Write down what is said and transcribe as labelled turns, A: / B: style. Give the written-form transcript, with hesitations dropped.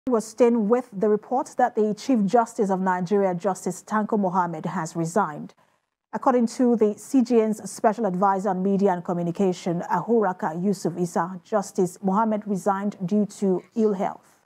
A: Was staying with the report that the Chief Justice of Nigeria, Justice Tanko Mohammed, has resigned. According to the CJN's Special Advisor on Media and Communication, Ahuraka Yusuf Isa, Justice Mohammed resigned due to ill health.